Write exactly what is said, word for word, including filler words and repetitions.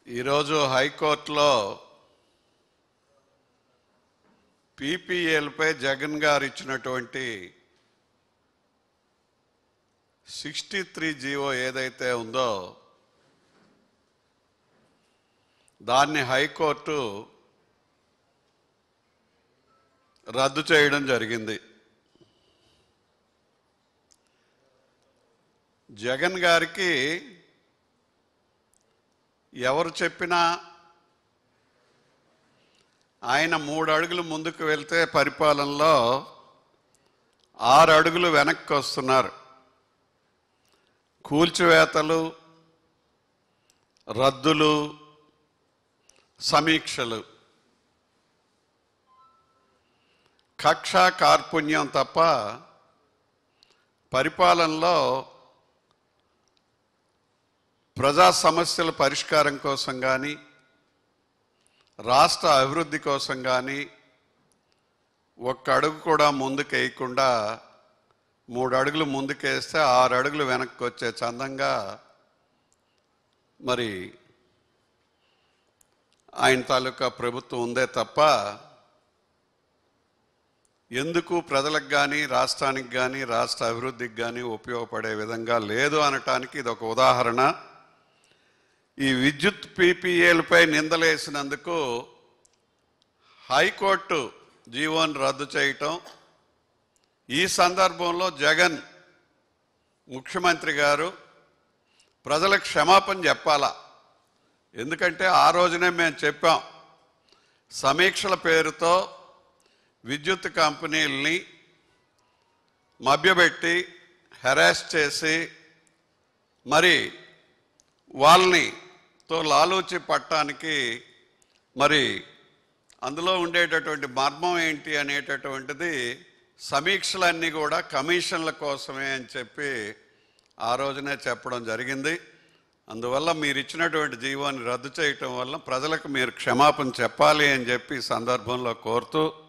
ఈరోజు హైకోర్టులో పీపీఎల్పై జగన్ గారు ఇచ్చినటువంటి సిక్స్టీ త్రీ జీవో ఏదైతే ఉందో దాన్ని హైకోర్టు రద్దు చేయడం జరిగింది. జగన్ గారికి ఎవరు చెప్పినా ఆయన మూడు అడుగులు ముందుకు వెళ్తే పరిపాలనలో ఆరు అడుగులు వెనక్కి వస్తున్నారు. కూల్చివేతలు, రద్దులు, సమీక్షలు, కక్ష కార్పుణ్యం తప్ప పరిపాలనలో ప్రజా సమస్యల పరిష్కారం కోసం కానీ రాష్ట్ర అభివృద్ధి కోసం కానీ ఒక్క అడుగు కూడా ముందుకు వేయకుండా మూడు అడుగులు ముందుకేస్తే ఆరు అడుగులు వెనక్కి వచ్చే చందంగా మరి ఆయన తాలూకా ప్రభుత్వం ఉందే తప్ప ఎందుకు ప్రజలకు కానీ రాష్ట్రానికి కానీ రాష్ట్ర అభివృద్ధికి కానీ ఉపయోగపడే విధంగా లేదు అనటానికి ఇది ఒక ఉదాహరణ. ఈ విద్యుత్ పీపీఏలపై నిందలేసినందుకు హైకోర్టు జీవోని రద్దు చేయటం, ఈ సందర్భంలో జగన్ ముఖ్యమంత్రి గారు ప్రజలకు క్షమాపణ చెప్పాలా. ఎందుకంటే ఆ రోజునే మేము చెప్పాం, సమీక్షల పేరుతో విద్యుత్ కంపెనీలని మభ్యపెట్టి హెరాస్ చేసి మరి వాళ్ళని తో లాలూచి పట్టడానికి మరి అందులో ఉండేటటువంటి మర్మం ఏంటి అనేటటువంటిది సమీక్షలన్నీ కూడా కమిషన్ల కోసమే అని చెప్పి ఆ రోజునే చెప్పడం జరిగింది. అందువల్ల మీరు ఇచ్చినటువంటి జీవోని రద్దు చేయటం వల్ల ప్రజలకు మీరు క్షమాపణ చెప్పాలి అని చెప్పి ఈ సందర్భంలో కోరుతూ